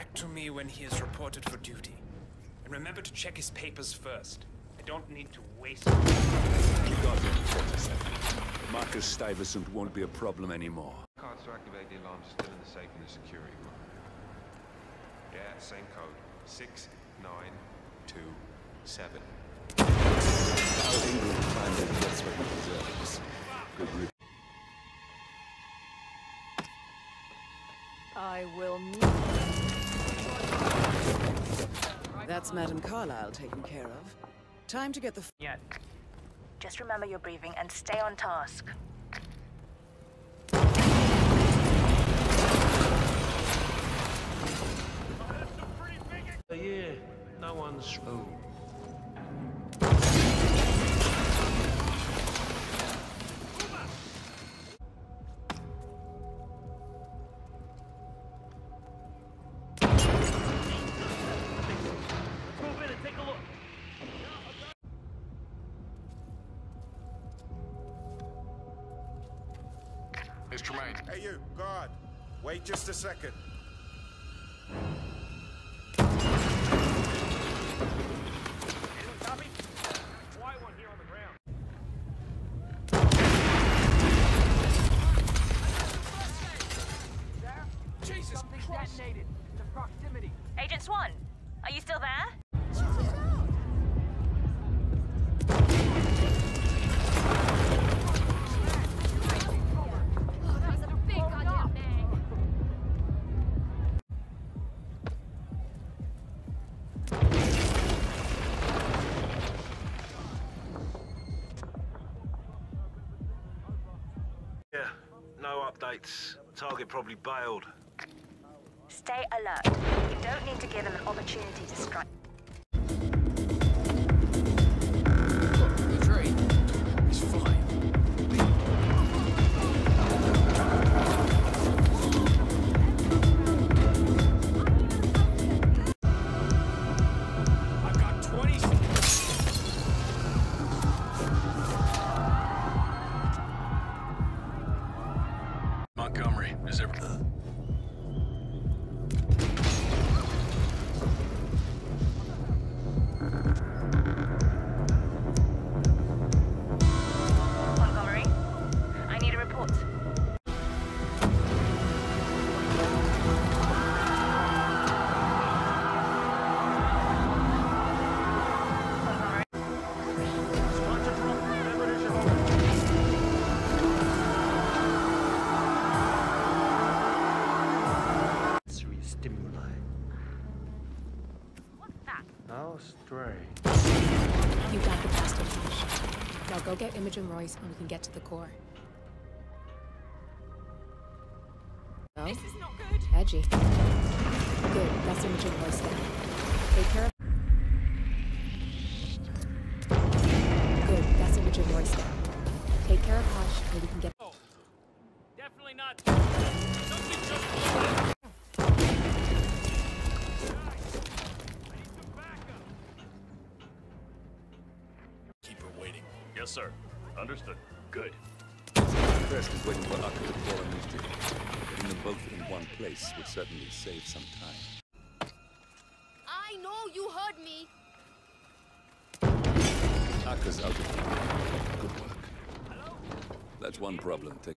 back to me when he is reported for duty. And remember to check his papers first. I don't need to waste... You got it in 40 seconds. Marcus Stuyvesant won't be a problem anymore. Cards to activate the alarm is still in the safe in the security room. Yeah, same code. 6927. How England find that that's what he deserves. Good riddance. I will meet. That's Madame Carlyle taken care of. Time to get the... Yet. Just remember your briefing and stay on task. Yeah, no one's... Oh. It's Tremaine. Hey you, guard. Wait just a second. Copy? Why one here on the ground? Jesus Christ! Detonated. The proximity. Agent Swan, are you still there? Yeah, no updates. Target probably bailed. Stay alert. You don't need to give him an opportunity to strike. He's fine. I've got 20 Montgomery, is there... Montgomery, I need a report. Montgomery. Sensory stimuli. What's that? How strange. You got the bastard, Ash. Now go get Imogen Royce and we can get to the core. No? This is not good. Edgy. Good, that's Imogen Royce then. Take care of... Good, that's Imogen Royce then. Take care of Ash and we can get... Oh, definitely not. Something just... Keep her waiting. Yes, sir. Understood. Good. Crest is waiting for Akka to call a meeting. Getting them both in one place would certainly save some time. I know you heard me. Akka's out of here. Good work. That's one problem.